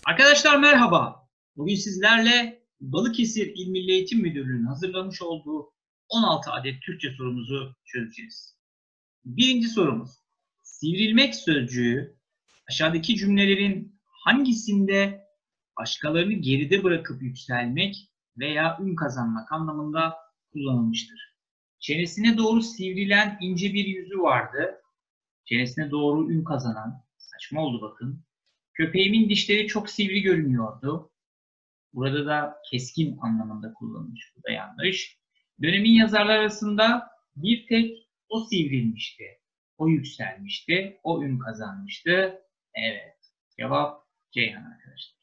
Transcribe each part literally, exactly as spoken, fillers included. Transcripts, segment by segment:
Arkadaşlar merhaba. Bugün sizlerle Balıkesir İl Milli Eğitim Müdürlüğü'nün hazırlamış olduğu on altı adet Türkçe sorumuzu çözeceğiz. Birinci sorumuz. Sivrilmek sözcüğü aşağıdaki cümlelerin hangisinde başkalarını geride bırakıp yükselmek veya ün kazanmak anlamında kullanılmıştır? Çenesine doğru sivrilen ince bir yüzü vardı. Çenesine doğru ün kazanan, saçma oldu bakın. Köpeğimin dişleri çok sivri görünüyordu. Burada da keskin anlamında kullanılmış. Bu da yanlış. Dönemin yazarlar arasında bir tek o sivrilmişti. O yükselmişti. O ün kazanmıştı. Evet. Cevap Ceyhan arkadaşlar.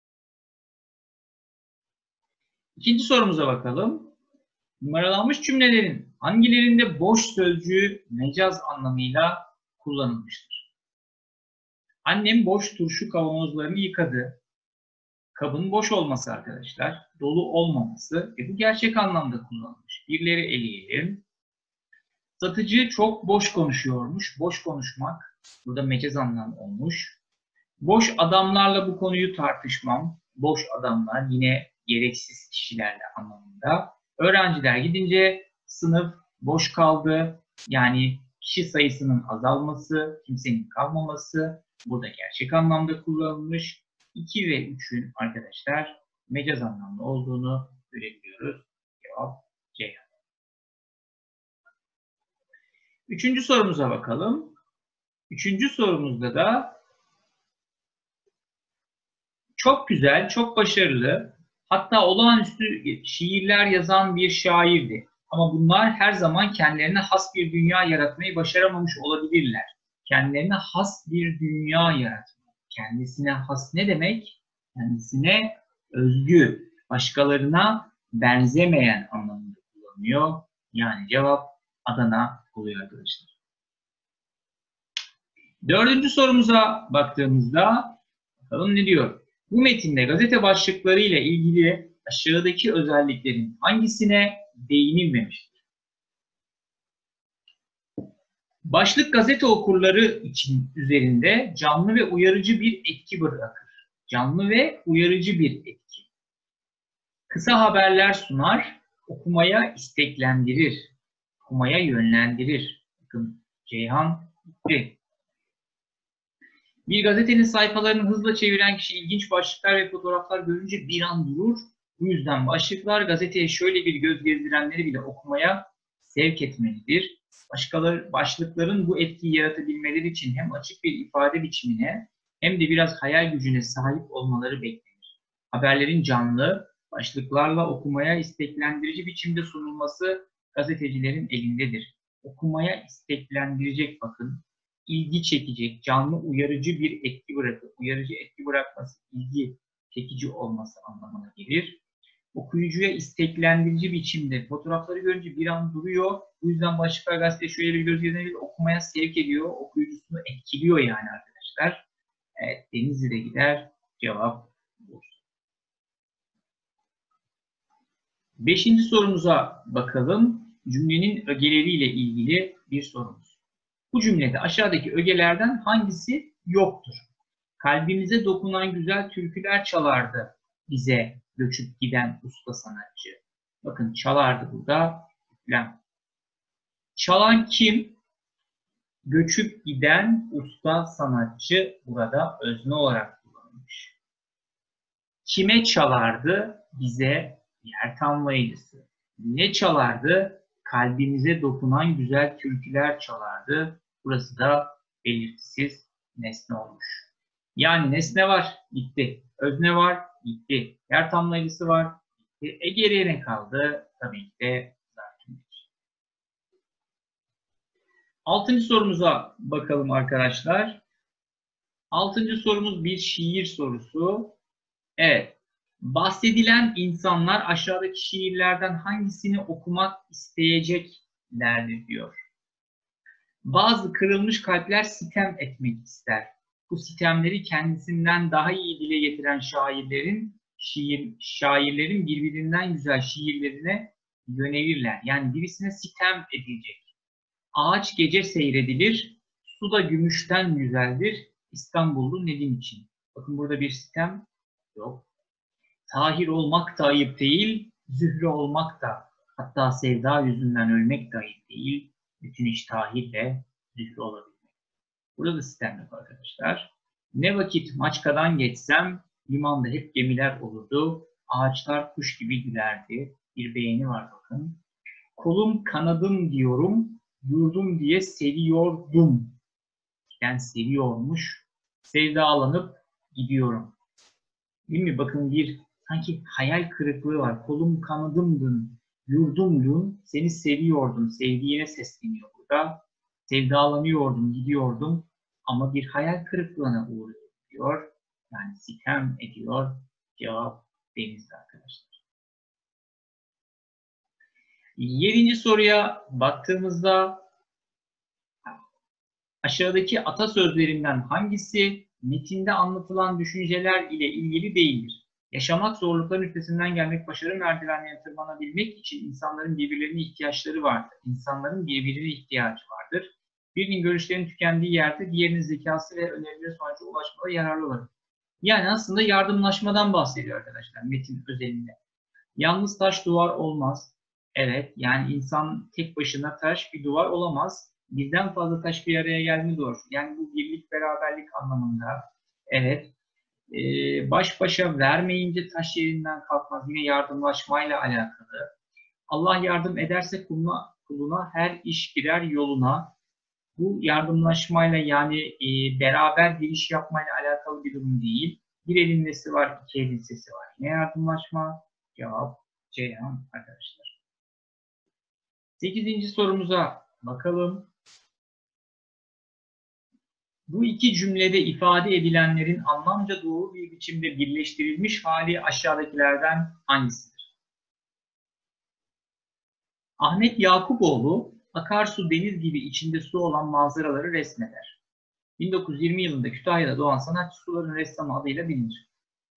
İkinci sorumuza bakalım. Numaralanmış cümlelerin hangilerinde boş sözcüğü mecaz anlamıyla kullanılmıştır? Annem boş turşu kavanozlarını yıkadı. Kabın boş olması arkadaşlar, dolu olmaması. E bu gerçek anlamda kullanılmış. Birleri eleyelim. Satıcı çok boş konuşuyormuş. Boş konuşmak burada mecaz anlam olmuş. Boş adamlarla bu konuyu tartışmam. Boş adamlar yine gereksiz kişilerle anlamında. Öğrenciler gidince sınıf boş kaldı. Yani kişi sayısının azalması, kimsenin kalmaması. Burada gerçek anlamda kullanılmış. iki ve üçün arkadaşlar mecaz anlamlı olduğunu görebiliyoruz. Cevap Ceyhan. Üçüncü sorumuza bakalım. Üçüncü sorumuzda da çok güzel, çok başarılı, hatta olağanüstü şiirler yazan bir şairdi. Ama bunlar her zaman kendilerine has bir dünya yaratmayı başaramamış olabilirler. Kendilerine has bir dünya yaratmak. Kendisine has ne demek? Kendisine özgü, başkalarına benzemeyen anlamında kullanılıyor. Yani cevap Adana oluyor arkadaşlar. Dördüncü sorumuza baktığımızda bakalım ne diyor? Bu metinde gazete başlıkları ile ilgili aşağıdaki özelliklerin hangisine değinilmemiştir? Başlık gazete okurları için üzerinde canlı ve uyarıcı bir etki bırakır. Canlı ve uyarıcı bir etki. Kısa haberler sunar, okumaya isteklendirir, okumaya yönlendirir. Bakın Ceyhan gitti. Bir gazetenin sayfalarını hızla çeviren kişi ilginç başlıklar ve fotoğraflar görünce bir an durur. Bu yüzden başlıklar gazeteye şöyle bir göz gezdirenleri bile okumaya sevk etmelidir. Başkaları, başlıkların bu etkiyi yaratabilmeleri için hem açık bir ifade biçimine hem de biraz hayal gücüne sahip olmaları beklenir. Haberlerin canlı, başlıklarla okumaya isteklendirici biçimde sunulması gazetecilerin elindedir. Okumaya isteklendirecek bakın. İlgi çekecek, canlı uyarıcı bir etki bırakır. Uyarıcı etki bırakması, ilgi çekici olması anlamına gelir. Okuyucuya isteklendirici biçimde fotoğrafları görünce bir an duruyor. Bu yüzden başlıklar gazete şöyle bir göz gezdirebilir, okumaya sevk ediyor. Okuyucusunu etkiliyor yani arkadaşlar. Evet, Denizli'de gider. Cevap bu. Beşinci sorumuza bakalım. Cümlenin ögeleriyle ilgili bir sorumuz. Bu cümlede aşağıdaki ögelerden hangisi yoktur? Kalbimize dokunan güzel türküler çalardı bize göçüp giden usta sanatçı. Bakın çalardı burada. Çalan kim? Göçüp giden usta sanatçı burada özne olarak kullanılmış. Kime çalardı? Bize yer tamlayıcısı. Ne çalardı? Kalbimize dokunan güzel türküler çalardı. Burası da belirtisiz nesne olmuş. Yani nesne var, gitti. Özne var, gitti. Yer tamlayıcısı var, gitti. E geriye ne kaldı? Tabii ki de zaten. Altıncı sorumuza bakalım arkadaşlar. Altıncı sorumuz bir şiir sorusu. Evet. Bahsedilen insanlar aşağıdaki şiirlerden hangisini okumak isteyeceklerdir diyor. Bazı kırılmış kalpler sitem etmek ister. Bu sitemleri kendisinden daha iyi dile getiren şairlerin şiir şairlerin birbirinden güzel şiirlerine yönelirler. Yani birisine sitem edilecek. Ağaç gece seyredilir, su da gümüşten güzeldir İstanbullu Nedim için. Bakın burada bir sitem yok. Tahir olmak da ayıp değil, zühre olmak da, hatta sevda yüzünden ölmek de ayıp değil. Bütün iş tahir ve zühre olabilmek. Burada da sitem yok arkadaşlar. Ne vakit Maçka'dan geçsem, limanda hep gemiler olurdu. Ağaçlar kuş gibi gülerdi. Bir beğeni var bakın. Kolum kanadım diyorum, yurdum diye seviyordum. Yani seviyormuş, sevdalanıp gidiyorum. Değil mi? Bakın bir sanki hayal kırıklığı var. Kolum kanadımdın, yurdumdun, seni seviyordum. Sevdiğine sesleniyor burada. Sevdalanıyordum, gidiyordum ama bir hayal kırıklığına uğruyor diyor. Yani sitem ediyor. Cevap denizde arkadaşlar. Yedinci soruya baktığımızda aşağıdaki atasözlerinden hangisi metinde anlatılan düşünceler ile ilgili değildir? Yaşamak zorlukların üstesinden gelmek, başarı merdivenlerine tırmanabilmek için insanların birbirlerine ihtiyaçları vardır. İnsanların birbirine ihtiyacı vardır. Birinin görüşlerinin tükendiği yerde diğerinin zekası ve önerileri sonucu ulaşmada yararlı olur. Yani aslında yardımlaşmadan bahsediyor arkadaşlar metin özelinde. Yalnız taş duvar olmaz. Evet, yani insan tek başına taş bir duvar olamaz. Birden fazla taş bir araya geldiğinde doğru. Yani bu birlik, beraberlik anlamında. Evet. Ee, baş başa vermeyince taş yerinden kalkmaz. Yine yardımlaşmayla alakalı. Allah yardım ederse kuluna, kuluna her iş girer yoluna. Bu yardımlaşmayla yani e, beraber bir iş yapmayla alakalı bir durum değil. Bir elin nesi var, iki elin sesi var. Yine yardımlaşma. Cevap Ceyhan arkadaşlar. Sekizinci sorumuza bakalım. Bu iki cümlede ifade edilenlerin anlamca doğru bir biçimde birleştirilmiş hali aşağıdakilerden hangisidir? Ahmet Yakuboğlu, akarsu deniz gibi içinde su olan manzaraları resmeder. bin dokuz yüz yirmi yılında Kütahya'da doğan sanatçı suların ressamı adıyla bilinir.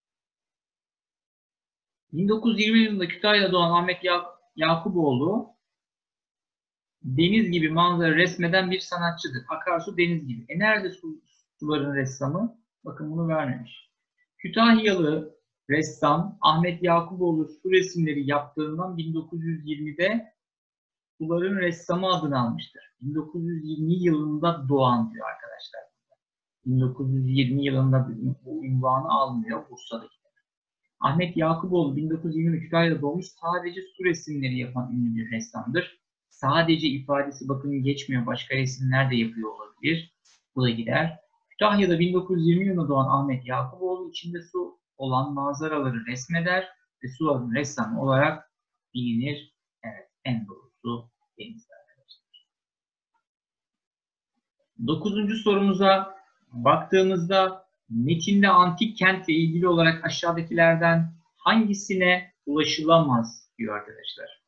bin dokuz yüz yirmi yılında Kütahya'da doğan Ahmet Yakuboğlu, deniz gibi manzara resmeden bir sanatçıdır. Akarsu deniz gibi. E nerede su, suların ressamı? Bakın bunu vermemiş. Kütahyalı ressam Ahmet Yakuboğlu su resimleri yaptığından bin dokuz yüz yirmide suların ressamı adını almıştır. bin dokuz yüz yirmi yılında doğan diyor arkadaşlar. bin dokuz yüz yirmi yılında bu ünvanı almıyor Bursa'daki. Ahmet Yakuboğlu bin dokuz yüz yirmide Kütahya'da doğmuş, sadece su resimleri yapan ünlü bir ressamdır. Sadece ifadesi bakın geçmiyor. Başka resimler de yapıyor olabilir. Bu da gider. Kütahya'da bin dokuz yüz yirmi yılında doğan Ahmet Yakuboğlu içinde su olan manzaraları resmeder ve suların ressamı olarak bilinir. Evet, en doğrusu denizde arkadaşlar. Dokuzuncu sorumuza baktığımızda metinde antik kentle ilgili olarak aşağıdakilerden hangisine ulaşılamaz diyor arkadaşlar.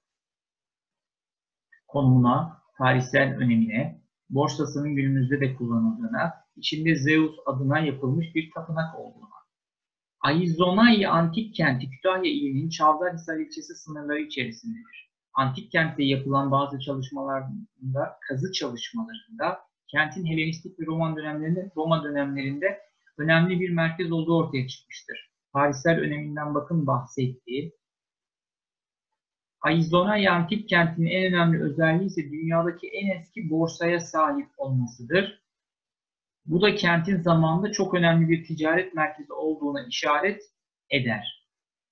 Konumuna, tarihsel önemine, borsasının günümüzde de kullanıldığına, içinde Zeus adına yapılmış bir tapınak olduğuna. Aizonay antik kenti Kütahya ilinin Çavdarhisar ilçesi sınırları içerisindedir. Antik kentte yapılan bazı çalışmalarında, kazı çalışmalarında kentin Helenistik ve Roman dönemlerinde, Roma dönemlerinde önemli bir merkez olduğu ortaya çıkmıştır. Tarihsel öneminden bakın bahsettiği. Aizonay antik kentinin en önemli özelliği ise dünyadaki en eski borsaya sahip olmasıdır. Bu da kentin zamanında çok önemli bir ticaret merkezi olduğuna işaret eder.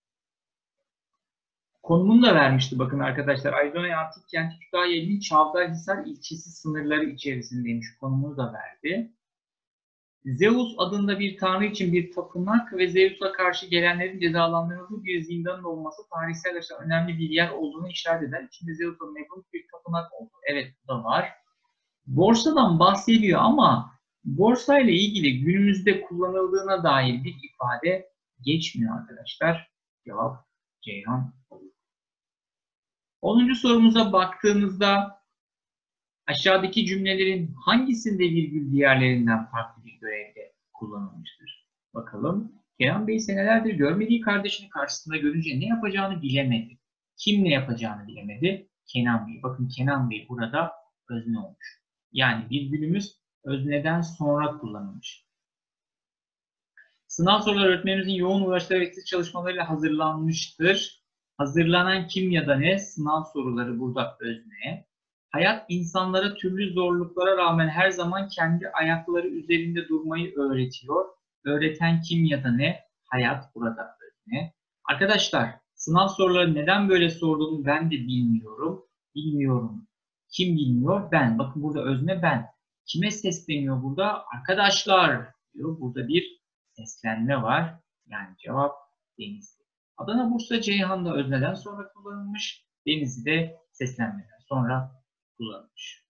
Konumunu da vermişti bakın arkadaşlar. Aizonay antik kenti Kütahya ilinin Çavdarhisar ilçesi sınırları içerisindeymiş. Konumunu da verdi. Zeus adında bir tanrı için bir tapınak ve Zeus'a karşı gelenlerin cezalandırıldığı bir zindanın olması tarihsel açıdan önemli bir yer olduğunu işaret eder. İçinde Zeus adına yapılmış bir tapınak oldu. Evet, bu da var. Borsadan bahsediyor ama borsa ile ilgili günümüzde kullanıldığına dair bir ifade geçmiyor arkadaşlar. Cevap Ceyhan olur. onuncu sorumuza baktığımızda aşağıdaki cümlelerin hangisinde virgül diğerlerinden farklı bir görevde kullanılmıştır? Bakalım. Kenan Bey senelerdir görmediği kardeşini karşısında görünce ne yapacağını bilemedi. Kim ne yapacağını bilemedi? Kenan Bey. Bakın Kenan Bey burada özne olmuş. Yani virgülümüz özneden sonra kullanılmış. Sınav soruları öğretmenimizin yoğun uğraşları ve test çalışmalarıyla hazırlanmıştır. Hazırlanan kim ya da ne? Sınav soruları burada özne. Hayat insanlara türlü zorluklara rağmen her zaman kendi ayakları üzerinde durmayı öğretiyor. Öğreten kim ya da ne? Hayat burada özne. Arkadaşlar, sınav soruları neden böyle sorduğunu ben de bilmiyorum. Bilmiyorum. Kim bilmiyor? Ben. Bakın burada özne ben. Kime sesleniyor burada? Arkadaşlar diyor. Burada bir seslenme var. Yani cevap Denizli. Adana, Bursa, Ceyhan'da özneden sonra kullanılmış. Denizli'de seslenmeden sonra kullanılmış.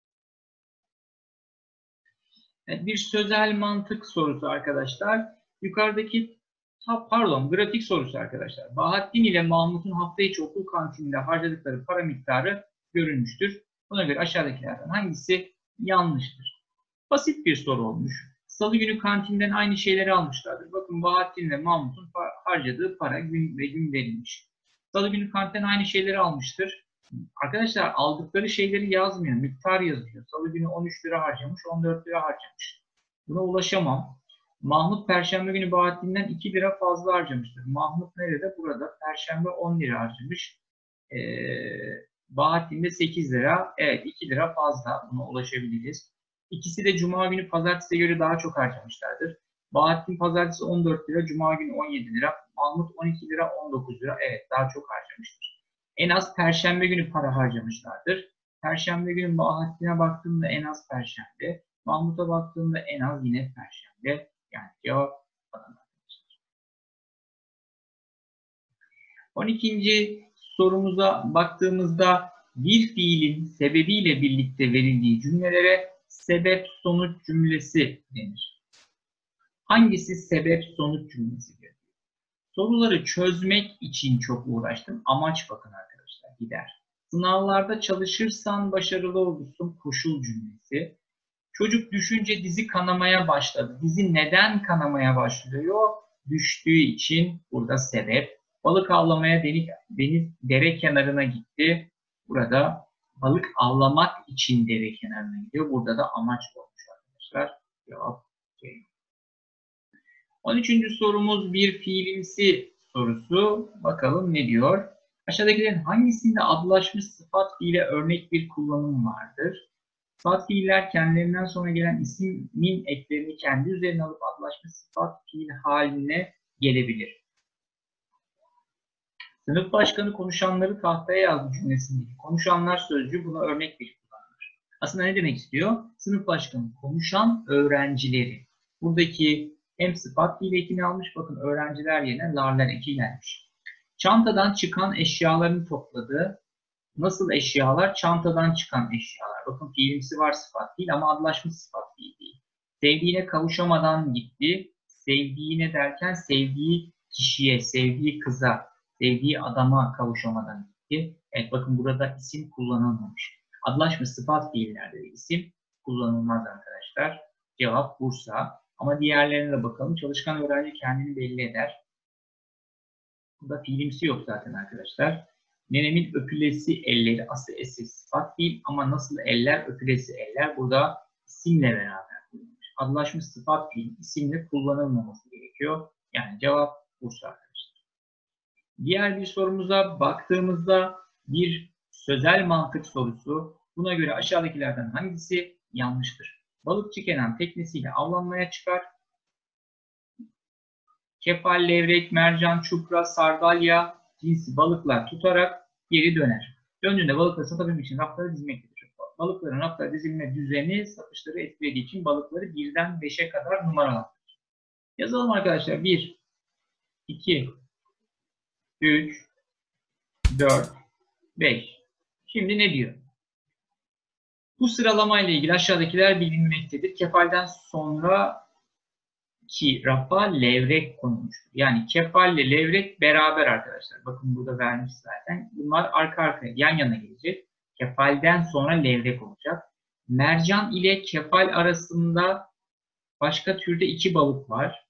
Evet, bir sözel mantık sorusu arkadaşlar. Yukarıdaki ha, pardon grafik sorusu arkadaşlar. Bahattin ile Mahmut'un hafta içi okul kantininde harcadıkları para miktarı görülmüştür. Buna göre aşağıdakilerden hangisi yanlıştır? Basit bir soru olmuş. Salı günü kantinden aynı şeyleri almışlardır. Bakın Bahattin ve Mahmut'un harcadığı para gün ve gün verilmiş. Salı günü kantinden aynı şeyleri almıştır. Arkadaşlar aldıkları şeyleri yazmıyor. Miktar yazıyor. Salı günü on üç lira harcamış, on dört lira harcamış. Buna ulaşamam. Mahmut Perşembe günü Bahattin'den iki lira fazla harcamıştır. Mahmut nerede? Burada. Perşembe on lira harcamış. Ee, Bahattin'de sekiz lira. Evet iki lira fazla. Buna ulaşabiliriz. İkisi de Cuma günü Pazartesi'ye göre daha çok harcamışlardır. Bahattin Pazartesi on dört lira, Cuma günü on yedi lira. Mahmut on iki lira, on dokuz lira. Evet daha çok harcamıştır. En az Perşembe günü para harcamışlardır. Perşembe günü Bahattin'e baktığımda en az Perşembe. Mahmut'a baktığımda en az yine Perşembe. Yani cevap Adana. on ikinci sorumuza baktığımızda bir fiilin sebebiyle birlikte verildiği cümlelere sebep-sonuç cümlesi denir. Hangisi sebep-sonuç cümlesidir? Soruları çözmek için çok uğraştım. Amaç bakın arkadaşlar gider. Sınavlarda çalışırsan başarılı olursun koşul cümlesi. Çocuk düşünce dizi kanamaya başladı. Dizi neden kanamaya başlıyor? Düştüğü için burada sebep. Balık avlamaya deniz, deniz dere kenarına gitti. Burada balık avlamak için dere kenarına gidiyor. Burada da amaç olmuş arkadaşlar. Cevap C. on üçüncü sorumuz bir fiilimsi sorusu. Bakalım ne diyor? Aşağıdakilerin hangisinde adlaşmış sıfat fiile örnek bir kullanım vardır? Sıfat fiiller kendilerinden sonra gelen ismin eklerini kendi üzerine alıp adlaşmış sıfat fiil haline gelebilir. Sınıf başkanı konuşanları tahtaya yazdı cümlesindeki konuşanlar sözcüğü buna örnek bir kullanılır. Aslında ne demek istiyor? Sınıf başkanı konuşan öğrencileri. Buradaki hem sıfat fiil ekini almış. Bakın öğrenciler yerine larlar eki gelmiş. Çantadan çıkan eşyalarını topladı. Nasıl eşyalar? Çantadan çıkan eşyalar. Bakın fiilimsi var sıfat değil ama adlaşmış sıfat fiil değil. Sevdiğine kavuşamadan gitti. Sevdiğine derken sevdiği kişiye, sevdiği kıza, sevdiği adama kavuşamadan gitti. Evet bakın burada isim kullanılmamış. Adlaşmış sıfat fiillerde de isim kullanılmaz arkadaşlar. Cevap Bursa. Ama diğerlerine de bakalım. Çalışkan öğrenci kendini belli eder. Burada fiilimsi yok zaten arkadaşlar. Nenemin öpülesi elleri asıl esir sıfat değil ama nasıl eller öpülesi eller burada isimle beraber kullanılmış. Adlaşmış sıfat fiil isimle kullanılmaması gerekiyor. Yani cevap Bursa arkadaşlar. Diğer bir sorumuza baktığımızda bir sözel mantık sorusu. Buna göre aşağıdakilerden hangisi yanlıştır? Balıkçı Kenan teknesiyle avlanmaya çıkar. Kefal, levrek, mercan, çupra, sardalya cinsi balıklar tutarak geri döner. Döndüğünde balıkları satabilmek için raflara dizmektedir. Balıkların raflara dizilme düzeni satışları etkilediği için balıkları birden beşe kadar numaralandırır. Yazalım arkadaşlar. bir, iki, üç, dört, beş. Şimdi ne diyor? Bu sıralama ile ilgili aşağıdakiler bilinmektedir. Kefalden sonra ki rafa levrek konulmuştur. Yani kefal ile levrek beraber arkadaşlar. Bakın burada vermiş zaten. Bunlar arka arkaya yan yana gelecek. Kefalden sonra levrek olacak. Mercan ile kefal arasında başka türde iki balık var.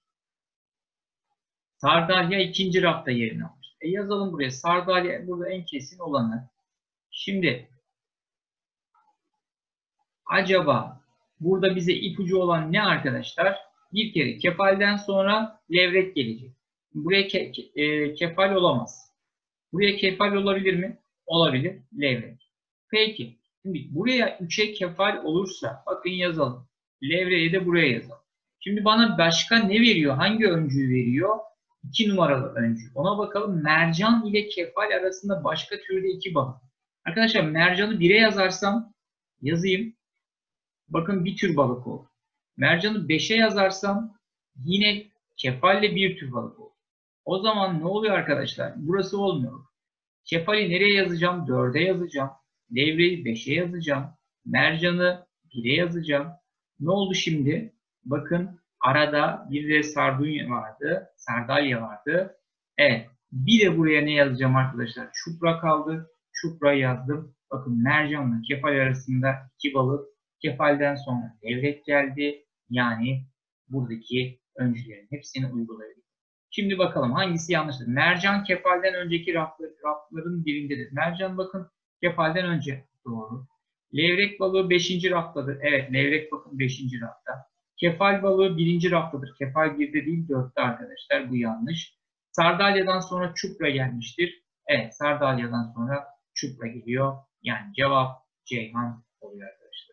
Sardalya ikinci rafta yerini almış. E yazalım buraya. Sardalya burada en kesin olanı. Şimdi acaba burada bize ipucu olan ne arkadaşlar? Bir kere kefalden sonra levrek gelecek. Buraya ke ke e, kefal olamaz. Buraya kefal olabilir mi? Olabilir. Levrek. Peki. Şimdi buraya üçe kefal olursa bakın yazalım. Levreği de buraya yazalım. Şimdi bana başka ne veriyor? Hangi öncüyü veriyor? iki numaralı öncü. Ona bakalım. Mercan ile kefal arasında başka türde iki balık. Arkadaşlar mercanı bire yazarsam yazayım. Bakın bir tür balık oldu. Mercanı beşe yazarsam yine kefalle bir tür balık oldu. O zaman ne oluyor arkadaşlar? Burası olmuyor. Kefali nereye yazacağım? dörde yazacağım. Levreyi beşe yazacağım. Mercanı bire yazacağım. Ne oldu şimdi? Bakın arada bir de sardunya vardı. Sardalya vardı. Evet. Bir de buraya ne yazacağım arkadaşlar? Çupra kaldı. Çupra yazdım. Bakın mercanla kefal arasında iki balık. Kefalden sonra levrek geldi. Yani buradaki öncülerin hepsini uygulayabiliriz. Şimdi bakalım hangisi yanlıştır? Mercan kefalden önceki raflar, rafların birindedir. Mercan bakın kefalden önce. Doğru. Levrek balığı beşinci raftadır. Evet, levrek bakın beşinci rafta. Kefal balığı birinci raftadır. Kefal birde değil dörtte arkadaşlar. Bu yanlış. Sardalyadan sonra çupra gelmiştir. Evet, sardalyadan sonra çupra geliyor. Yani cevap Ceyhan oluyor arkadaşlar.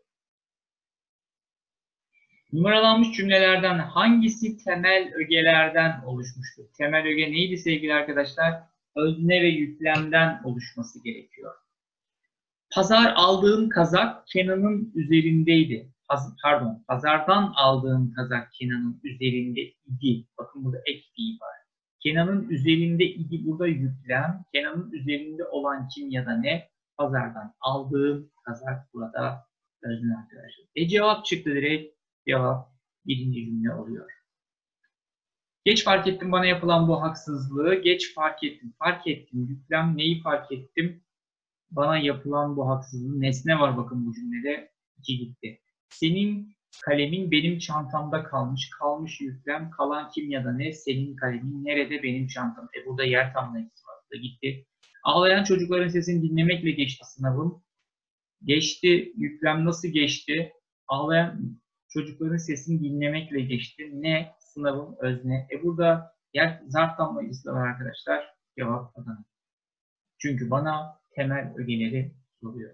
Numaralanmış cümlelerden hangisi temel ögelerden oluşmuştur? Temel öge neydi sevgili arkadaşlar? Özne ve yüklemden oluşması gerekiyor. Pazar aldığım kazak Kenan'ın üzerindeydi. Pardon, pazardan aldığım kazak Kenan'ın üzerinde idi. Bakın burada ek fiil var. Kenan'ın üzerinde idi burada yüklem. Kenan'ın üzerinde olan kim ya da ne? Pazardan aldığım kazak burada özne arkadaşlar. E cevap çıktı direkt. Cevap birinci cümle oluyor. Geç fark ettim bana yapılan bu haksızlığı. Geç fark ettim. Fark ettim. Yüklem neyi fark ettim? Bana yapılan bu haksızlığı. Nesne var bakın bu cümlede. İki gitti. Senin kalemin benim çantamda kalmış. Kalmış yüklem. Kalan kim ya da ne? Senin kalemin nerede? Benim çantam. E burada yer tamlayıcısı var. Da gitti. Ağlayan çocukların sesini dinlemekle geçti sınavım. Geçti. Yüklem nasıl geçti? Ağlayan çocukların sesini dinlemekle geçti. Ne? Sınavım özne. E burada yer zarf tamlayıcısı var arkadaşlar. Cevap Adana. Çünkü bana temel ögeleri soruyor.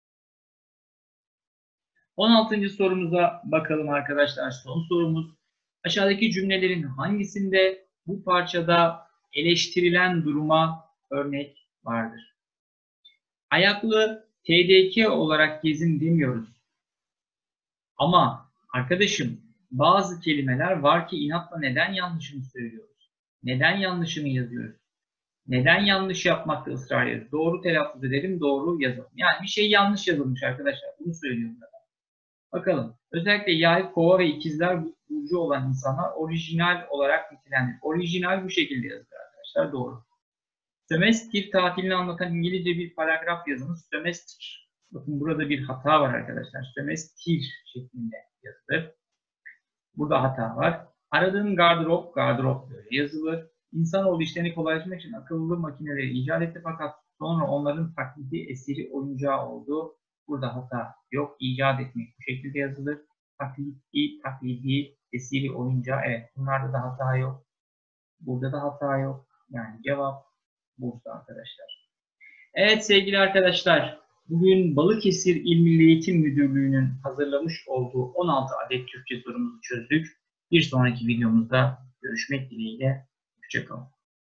on altıncı sorumuza bakalım arkadaşlar. Son sorumuz. Aşağıdaki cümlelerin hangisinde bu parçada eleştirilen duruma örnek vardır? Ayaklı T D K olarak gezin demiyoruz. Ama arkadaşım bazı kelimeler var ki inatla neden yanlışını söylüyoruz? Neden yanlışını yazıyoruz? Neden yanlış yapmakta ısrar ediyoruz? Doğru telaffuz edelim, doğru yazalım. Yani bir şey yanlış yazılmış arkadaşlar. Bunu söylüyorum ben. Bakalım. Özellikle yay, kova ve ikizler burcu olan insanlar orijinal olarak nitelendirilir. Orijinal bu şekilde yazılır arkadaşlar. Doğru. Sömestr tatilini anlatan İngilizce bir paragraf yazınız. Sömestr. Bakın burada bir hata var arkadaşlar. Sömestr şeklinde yazılır. Burada hata var. Aradığın gardırop, gardırop böyle yazılır. İnsanoğlu işlerini kolaylaştırmak için akıllı makineleri icat etti fakat sonra onların taklidi, esiri, oyuncağı oldu. Burada hata yok. İcat etmek bu şekilde yazılır. Taklidi, taklidi, esiri, oyuncağı. Evet, bunlarda da hata yok. Burada da hata yok. Yani cevap Bursa arkadaşlar. Evet sevgili arkadaşlar, bugün Balıkesir İl Milli Eğitim Müdürlüğü'nün hazırlamış olduğu on altı adet Türkçe sorumuzu çözdük. Bir sonraki videomuzda görüşmek dileğiyle. Hoşça kalın.